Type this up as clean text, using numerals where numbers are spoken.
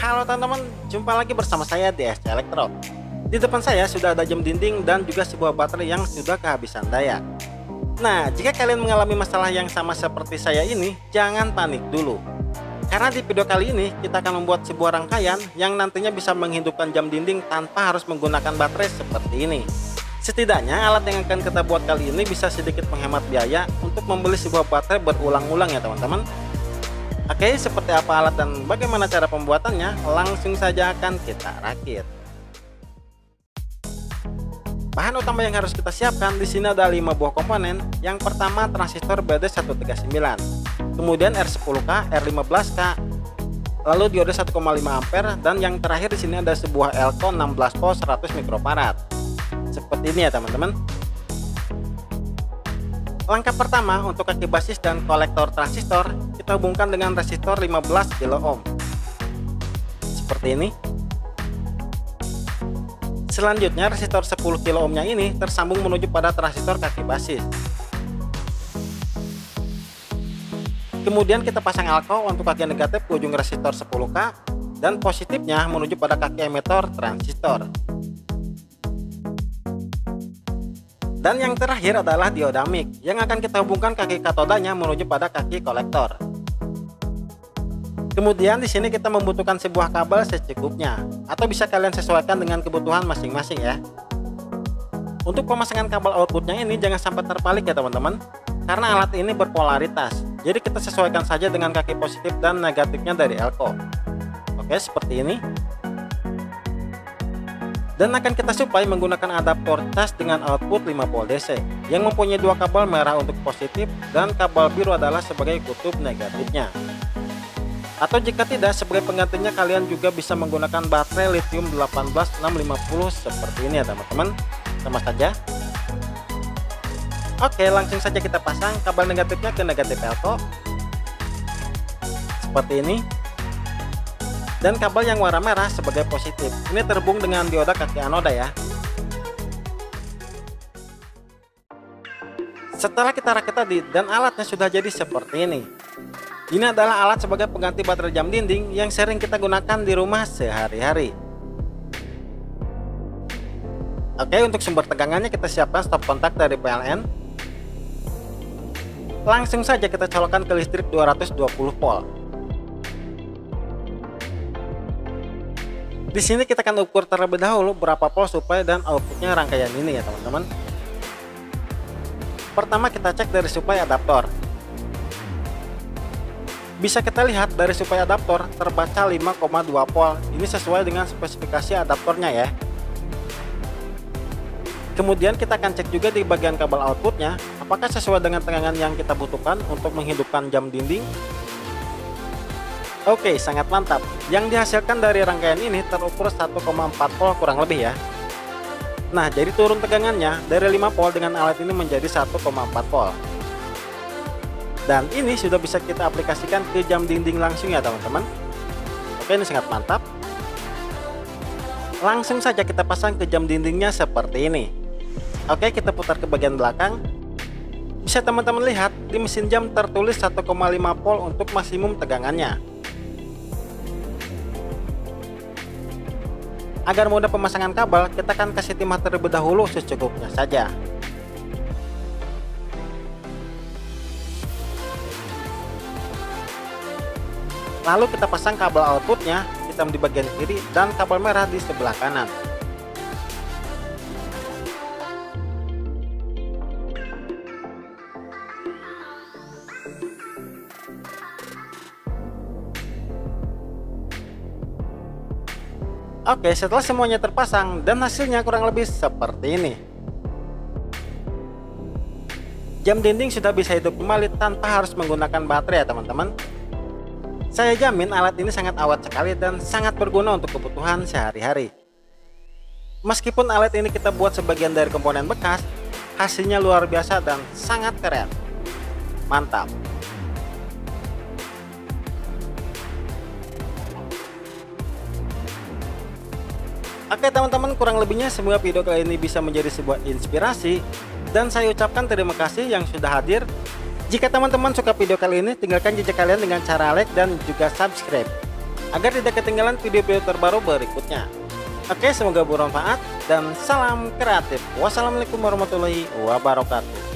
Halo teman-teman, jumpa lagi bersama saya di SC Elektro. Di depan saya sudah ada jam dinding dan juga sebuah baterai yang sudah kehabisan daya. Nah, jika kalian mengalami masalah yang sama seperti saya ini, jangan panik dulu. Karena di video kali ini kita akan membuat sebuah rangkaian yang nantinya bisa menghidupkan jam dinding tanpa harus menggunakan baterai seperti ini. Setidaknya alat yang akan kita buat kali ini bisa sedikit menghemat biaya untuk membeli sebuah baterai berulang-ulang ya teman-teman. Oke, seperti apa alat dan bagaimana cara pembuatannya, langsung saja akan kita rakit. Bahan utama yang harus kita siapkan di sini ada 5 buah komponen. Yang pertama transistor BD139, kemudian R10K, R15K, lalu diode 1,5 ampere, dan yang terakhir di sini ada sebuah Elco 16 volt 100 mikrofarad. Seperti ini ya teman-teman. Langkah pertama untuk kaki basis dan kolektor transistor kita hubungkan dengan resistor 15 kilo ohm. Seperti ini. Selanjutnya resistor 10 kilo ohmnya ini tersambung menuju pada transistor kaki basis. Kemudian kita pasang Elco untuk kaki negatif ke ujung resistor 10K dan positifnya menuju pada kaki emitor transistor. Dan yang terakhir adalah dioda mix yang akan kita hubungkan kaki katodanya menuju pada kaki kolektor. Kemudian di sini kita membutuhkan sebuah kabel secukupnya, atau bisa kalian sesuaikan dengan kebutuhan masing-masing ya. Untuk pemasangan kabel outputnya ini jangan sampai terbalik ya teman-teman, karena alat ini berpolaritas. Jadi kita sesuaikan saja dengan kaki positif dan negatifnya dari Elco. Oke, seperti ini. Dan akan kita supply menggunakan adaptor cas dengan output 5 volt DC yang mempunyai dua kabel merah untuk positif dan kabel biru adalah sebagai kutub negatifnya. Atau jika tidak, sebagai penggantinya kalian juga bisa menggunakan baterai lithium 18650 seperti ini ya teman-teman. Sama saja. Oke, langsung saja kita pasang kabel negatifnya ke negatif Elco seperti ini. Dan kabel yang warna merah sebagai positif. Ini terhubung dengan dioda kaki anoda ya. Setelah kita rakit tadi dan alatnya sudah jadi seperti ini. Ini adalah alat sebagai pengganti baterai jam dinding yang sering kita gunakan di rumah sehari-hari. Oke, untuk sumber tegangannya kita siapkan stop kontak dari PLN. Langsung saja kita colokkan ke listrik 220 volt. Di sini kita akan ukur terlebih dahulu berapa volt supply dan outputnya rangkaian ini ya teman-teman. Pertama kita cek dari supply adaptor. Bisa kita lihat dari supply adaptor terbaca 5,2 volt. Ini sesuai dengan spesifikasi adaptornya ya. Kemudian kita akan cek juga di bagian kabel outputnya, apakah sesuai dengan tegangan yang kita butuhkan untuk menghidupkan jam dinding. Oke, sangat mantap. Yang dihasilkan dari rangkaian ini terukur 1,4 volt kurang lebih ya. Nah, jadi turun tegangannya dari 5 volt dengan alat ini menjadi 1,4 volt. Dan ini sudah bisa kita aplikasikan ke jam dinding langsung ya teman-teman. Oke, ini sangat mantap. Langsung saja kita pasang ke jam dindingnya seperti ini. Oke, kita putar ke bagian belakang. Bisa teman-teman lihat di mesin jam tertulis 1,5 volt untuk maksimum tegangannya. Agar mudah pemasangan kabel, kita akan kasih timah terlebih dahulu secukupnya saja. Lalu kita pasang kabel outputnya, hitam di bagian kiri dan kabel merah di sebelah kanan. Oke, setelah semuanya terpasang dan hasilnya kurang lebih seperti ini. Jam dinding sudah bisa hidup kembali tanpa harus menggunakan baterai ya teman-teman. Saya jamin alat ini sangat awet sekali dan sangat berguna untuk kebutuhan sehari-hari. Meskipun alat ini kita buat sebagian dari komponen bekas, hasilnya luar biasa dan sangat keren. Mantap. Oke teman-teman, kurang lebihnya semoga video kali ini bisa menjadi sebuah inspirasi. Dan saya ucapkan terima kasih yang sudah hadir. Jika teman-teman suka video kali ini, tinggalkan jejak kalian dengan cara like dan juga subscribe. agar tidak ketinggalan video-video terbaru berikutnya. Oke, semoga bermanfaat dan salam kreatif. Wassalamualaikum warahmatullahi wabarakatuh.